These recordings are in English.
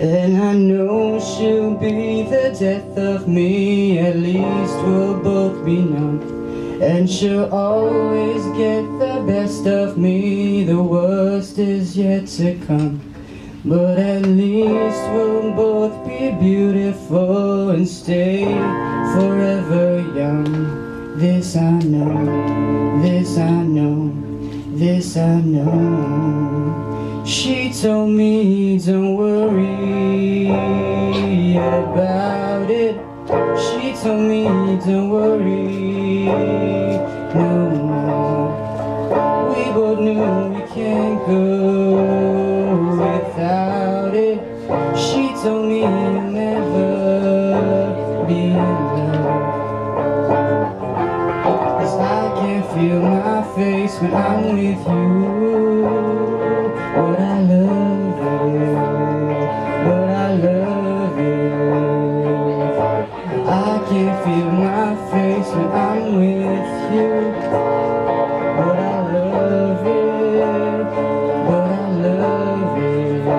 And I know she'll be the death of me, at least we'll both be numb. And she'll always get the best of me, the worst is yet to come. But at least we'll both be beautiful and stay forever young. This I know, this I know, this I know. She told me don't worry about it. She told me don't worry no more. We both knew we can't go without it. She told me you'll never be in love, 'cause I can't feel my face when I'm with you. But I love you, but I love you. I can't feel my face when I'm with you. But I love you, but I love you.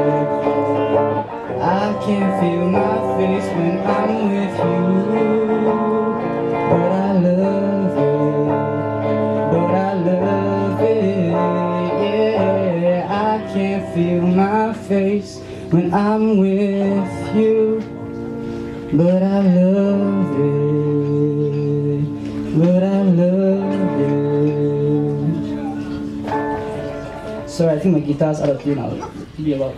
I can't feel my face when I'm with you. But I love you, but I love you. Yeah, I can't feel my face when I'm with you. But I love it, but I love it. Sorry, I think my guitar's out of tune now. Be about.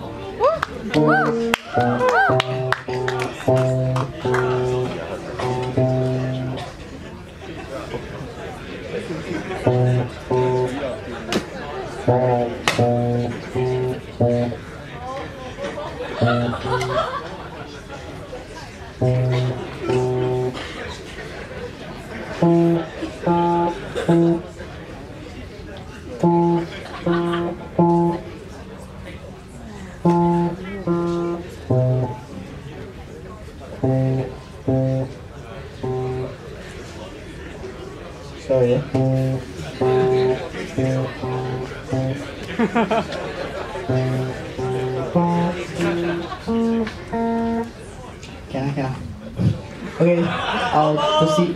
Sorry. Can I? Okay, I'll proceed.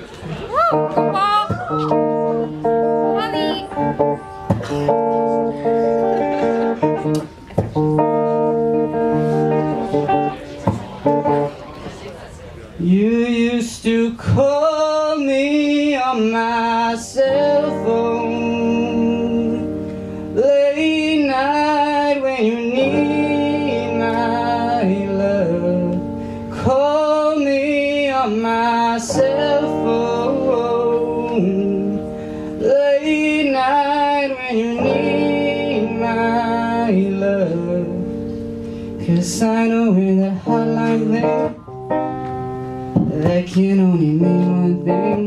You used to call me on my cell phone late night when you need my love. Call me on my cell phone late night when you need my love. 'Cause I know when that hotline bling, that can only mean one thing.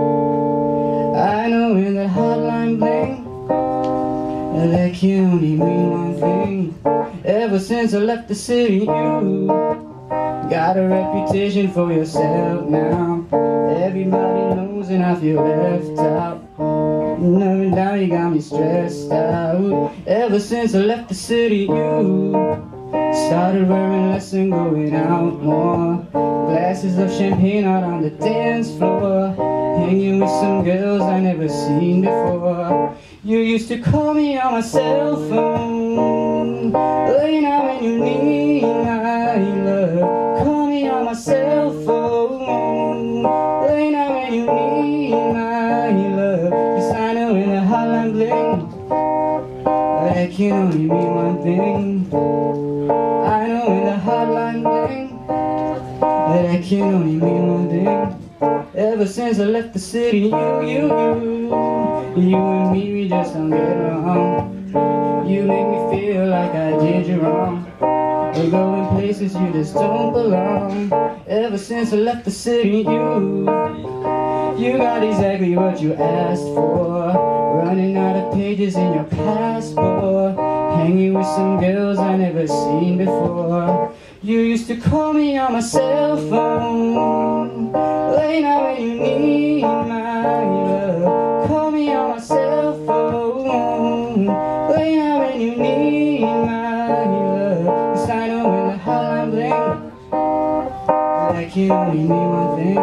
I know when that hotline bling, that can only mean one thing. Ever since I left the city, you got a reputation for yourself now. Everybody knows and I feel left out. Now you got me stressed out. Ever since I left the city, you started wearing less and going out more. Glasses of champagne out on the dance floor, hanging with some girls I never seen before. You used to call me on my cell phone late night when you need my love. Call me on my cell phone late night when you need my love. 'Cause I know when the hotline bling, that can only mean one thing. I know when the hotline bling, that can only mean one thing. Ever since I left the city, you and me, we just don't get along. You make me feel like I did you wrong. We're going places you just don't belong. Ever since I left the city, you got exactly what you asked for. Running out of pages in your passport, hanging with some girls I never seen before. You used to call me on my cell phone late night when you need my love. Call me on my cell phone late night when you need my love. 'Cause I know when the hotline bling, that can only mean one thing.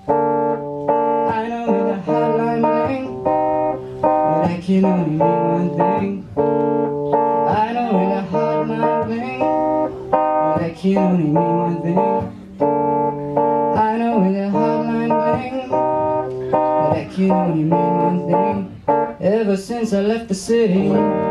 I know with a hotline bling, but that can only mean one thing. I know with a hotline bling, but that can only mean one thing. I know with a hotline bling, but that can only mean one thing. Ever since I left the city,